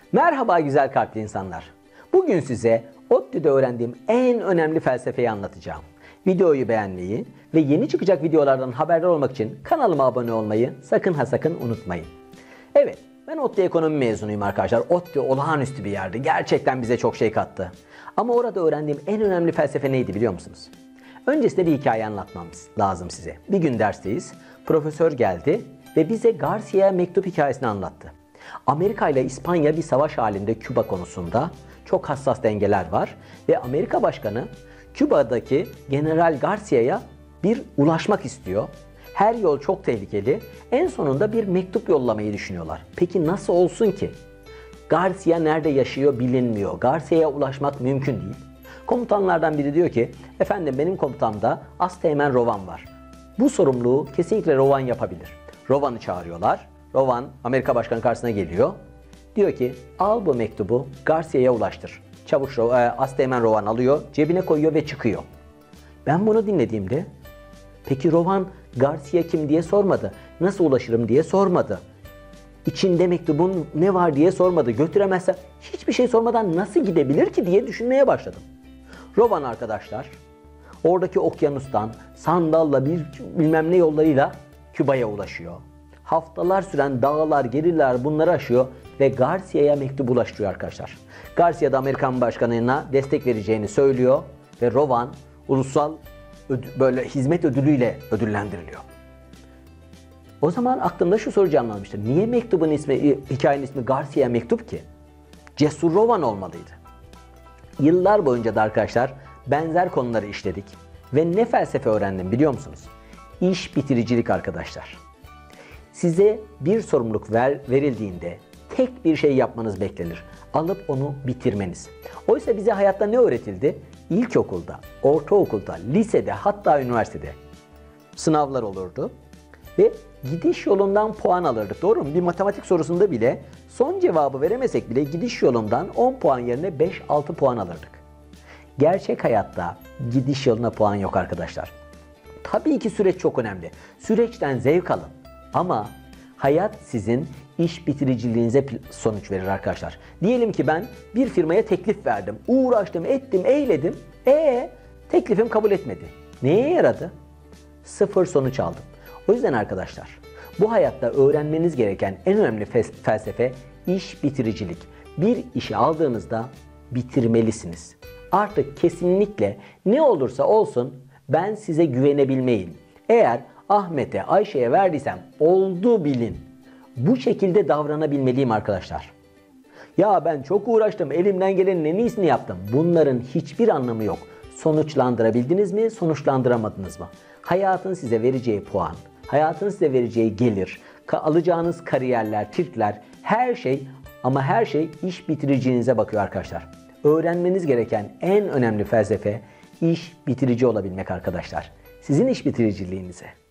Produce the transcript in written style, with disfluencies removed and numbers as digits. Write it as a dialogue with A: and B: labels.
A: Merhaba güzel kalpli insanlar. Bugün size ODTÜ'de öğrendiğim en önemli felsefeyi anlatacağım. Videoyu beğenmeyi ve yeni çıkacak videolardan haberdar olmak için kanalıma abone olmayı sakın unutmayın. Evet, ben ODTÜ ekonomi mezunuyum arkadaşlar. ODTÜ olağanüstü bir yerdi. Gerçekten bize çok şey kattı. Ama orada öğrendiğim en önemli felsefe neydi biliyor musunuz? Öncesinde bir hikaye anlatmam lazım size. Bir gün dersteyiz. Profesör geldi ve bize Garcia'ya mektup hikayesini anlattı. Amerika ile İspanya bir savaş halinde Küba konusunda. Çok hassas dengeler var ve Amerika Başkanı Küba'daki General Garcia'ya ulaşmak istiyor. Her yol çok tehlikeli. En sonunda bir mektup yollamayı düşünüyorlar. Peki nasıl olsun ki? Garcia nerede yaşıyor bilinmiyor. Garcia'ya ulaşmak mümkün değil. Komutanlardan biri diyor ki, efendim benim komutamda Asteğmen Rovan var. Bu sorumluluğu kesinlikle Rovan yapabilir. Rovan'ı çağırıyorlar. Rovan Amerika Başkanı karşısına geliyor. Diyor ki al bu mektubu Garcia'ya ulaştır. Çavuş Asteğmen Rovan alıyor, cebine koyuyor ve çıkıyor. Ben bunu dinlediğimde peki Rovan Garcia kim diye sormadı. Nasıl ulaşırım diye sormadı. İçinde mektubun ne var diye sormadı. Götüremezse hiçbir şey sormadan nasıl gidebilir ki diye düşünmeye başladım. Rovan arkadaşlar oradaki okyanustan sandalla bilmem ne yollarıyla Küba'ya ulaşıyor. Haftalar süren dağlar, geriler bunları aşıyor ve Garcia'ya mektubu ulaştırıyor arkadaşlar. Garcia da Amerikan başkanına destek vereceğini söylüyor ve Rovan ulusal hizmet ödülüyle ödüllendiriliyor. O zaman aklımda şu soru canlanmıştır. Niye mektubun hikayenin ismi Garcia mektup ki? Cesur Rovan olmalıydı. Yıllar boyunca da arkadaşlar benzer konuları işledik. Ve ne felsefe öğrendim biliyor musunuz? İş bitiricilik arkadaşlar. Size bir sorumluluk verildiğinde tek bir şey yapmanız beklenir. Alıp onu bitirmeniz. Oysa bize hayatta ne öğretildi? İlkokulda, ortaokulda, lisede hatta üniversitede sınavlar olurdu. Ve gidiş yolundan puan alırdık. Doğru mu? Bir matematik sorusunda bile son cevabı veremesek bile gidiş yolundan 10 puan yerine 5-6 puan alırdık. Gerçek hayatta gidiş yoluna puan yok arkadaşlar. Tabii ki süreç çok önemli. Süreçten zevk alın. Ama hayat sizin iş bitiriciliğinize sonuç verir arkadaşlar. Diyelim ki ben bir firmaya teklif verdim. Uğraştım, ettim, eyledim. Teklifim kabul etmedi. Neye yaradı? Sıfır sonuç aldım. O yüzden arkadaşlar bu hayatta öğrenmeniz gereken en önemli felsefe iş bitiricilik. Bir işi aldığınızda bitirmelisiniz. Artık kesinlikle ne olursa olsun ben size güvenebilmeliyim. Eğer Ahmet'e, Ayşe'ye verdiysem oldu bilin. Bu şekilde davranabilmeliyim arkadaşlar. Ya ben çok uğraştım, elimden gelenin en iyisini yaptım. Bunların hiçbir anlamı yok. Sonuçlandırabildiniz mi, sonuçlandıramadınız mı? Hayatın size vereceği puan, hayatın size vereceği gelir, alacağınız kariyerler, titler, her şey ama her şey iş bitiriciliğinize bakıyor arkadaşlar. Öğrenmeniz gereken en önemli felsefe iş bitirici olabilmek arkadaşlar. Sizin iş bitiriciliğinize